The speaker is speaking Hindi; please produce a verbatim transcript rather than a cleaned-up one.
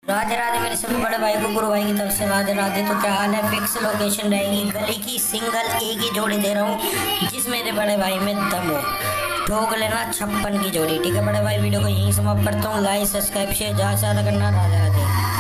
राधे राधे मेरे सभी बड़े भाई को गुरु भाई की तरफ से राधे राधे। तो क्या हाल है, फिक्स लोकेशन रहेगी गली की, सिंगल एक ही जोड़ी दे रहा हूँ जिस मेरे बड़े भाई में दम हो, ठोक लेना छप्पन की जोड़ी। ठीक है बड़े भाई, वीडियो को यहीं समाप्त करता हूँ। लाइक सब्सक्राइब शेयर ज़्यादा से ज़्यादा करना। राधे राधे।